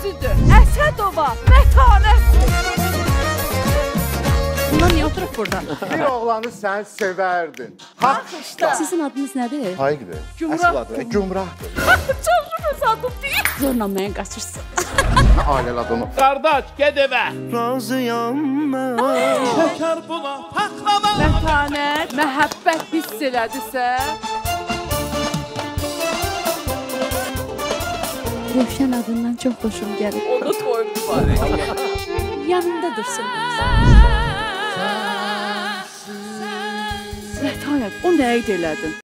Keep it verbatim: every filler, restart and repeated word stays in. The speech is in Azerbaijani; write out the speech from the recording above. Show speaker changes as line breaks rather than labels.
nəsidir? Əsədova mətanətdir. Bunlar niyə oturub burada?
Bir oğlanı sən sevərdin. Haqda.
Sizin adınız nədir?
Hayqdır. Əsl adı Gümrahdır.
Çoxum öz adım deyil.
Zorla mənə qaçırsın.
Ailəl adını.
Qardaş, ged evə.
Razıyam mən.
Şəkər buna paxlava.
Mətanət, məhəbbət hiss elədisə,
Rövşən adından çox xoşum gəlir.
onu toyum var.
Yanımda dursun.
Mətanət, o nəyi elədin?